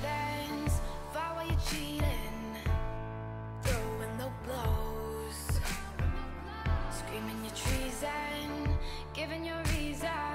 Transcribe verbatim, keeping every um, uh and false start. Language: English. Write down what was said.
confidence, fight while you're cheating, throwing low blows, screaming your treason, giving your reason.